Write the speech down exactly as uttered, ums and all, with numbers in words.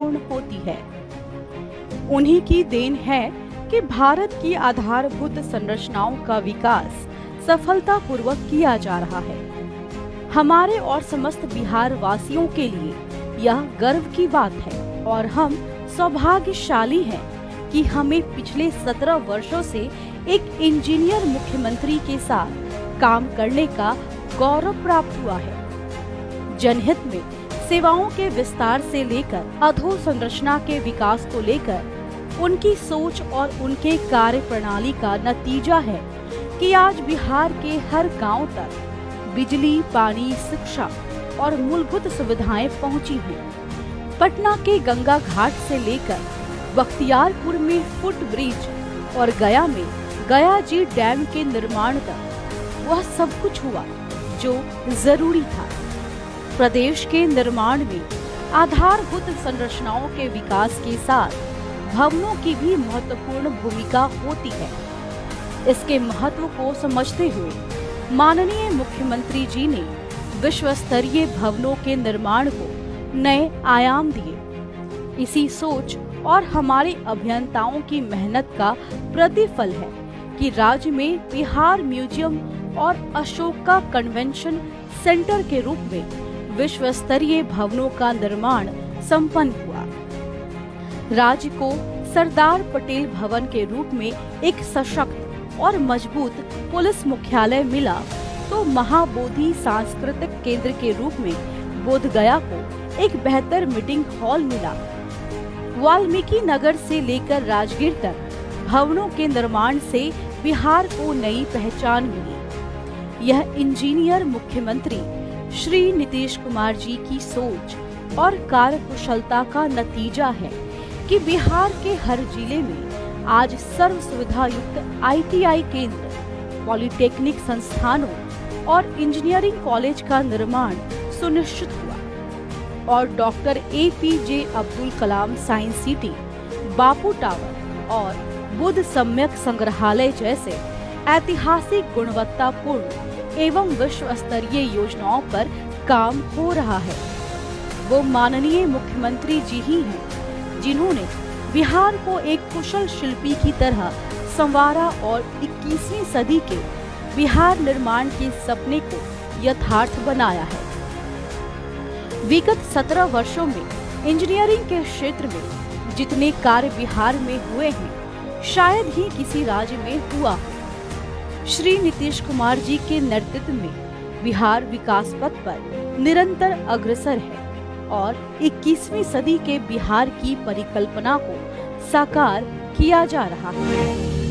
पूर्ण होती है। उन्हीं की देन है कि भारत की आधारभूत संरचनाओं का विकास सफलतापूर्वक किया जा रहा है। हमारे और समस्त बिहार वासियों के लिए यह गर्व की बात है और हम सौभाग्यशाली हैं कि हमें पिछले सत्रह वर्षों से एक इंजीनियर मुख्यमंत्री के साथ काम करने का गौरव प्राप्त हुआ है। जनहित में सेवाओं के विस्तार से लेकर अधोसंरचना के विकास को लेकर उनकी सोच और उनके कार्य प्रणाली का नतीजा है कि आज बिहार के हर गांव तक बिजली, पानी, शिक्षा और मूलभूत सुविधाएं पहुंची हैं। पटना के गंगा घाट से लेकर बख्तियारपुर में फुट ब्रिज और गया में गया जी डैम के निर्माण तक वह सब कुछ हुआ जो जरूरी था। प्रदेश के निर्माण में आधारभूत संरचनाओं के विकास के साथ भवनों की भी महत्वपूर्ण भूमिका होती है। इसके महत्व को समझते हुए माननीय मुख्यमंत्री जी ने विश्व स्तरीय भवनों के निर्माण को नए आयाम दिए। इसी सोच और हमारे अभियंताओं की मेहनत का प्रतिफल है कि राज्य में बिहार म्यूजियम और अशोका कन्वेंशन सेंटर के रूप में विश्व स्तरीय भवनों का निर्माण संपन्न हुआ। राज्य को सरदार पटेल भवन के रूप में एक सशक्त और मजबूत पुलिस मुख्यालय मिला तो महाबोधि सांस्कृतिक केंद्र के रूप में बोधगया को एक बेहतर मीटिंग हॉल मिला। वाल्मीकि नगर से लेकर राजगीर तक भवनों के निर्माण से बिहार को नई पहचान मिली। यह इंजीनियर मुख्यमंत्री श्री नीतीश कुमार जी की सोच और कार्यकुशलता का नतीजा है कि बिहार के हर जिले में आज सर्व सुविधा युक्त आई टी आई केंद्र, पॉलिटेक्निक संस्थानों और इंजीनियरिंग कॉलेज का निर्माण सुनिश्चित हुआ और doctor A P J Abdul Kalam science city, Bapu tower और बुद्ध सम्यक संग्रहालय जैसे ऐतिहासिक गुणवत्तापूर्ण एवं विश्व स्तरीय योजनाओं पर काम हो रहा है। वो माननीय मुख्यमंत्री जी ही हैं जिन्होंने बिहार को एक कुशल शिल्पी की तरह संवारा और इक्कीसवीं सदी के बिहार निर्माण के सपने को यथार्थ बनाया है। विगत सत्रह वर्षों में इंजीनियरिंग के क्षेत्र में जितने कार्य बिहार में हुए हैं शायद ही किसी राज्य में हुआ हो। श्री नीतीश कुमार जी के नेतृत्व में बिहार विकास पथ पर निरंतर अग्रसर है और इक्कीसवीं सदी के बिहार की परिकल्पना को साकार किया जा रहा है।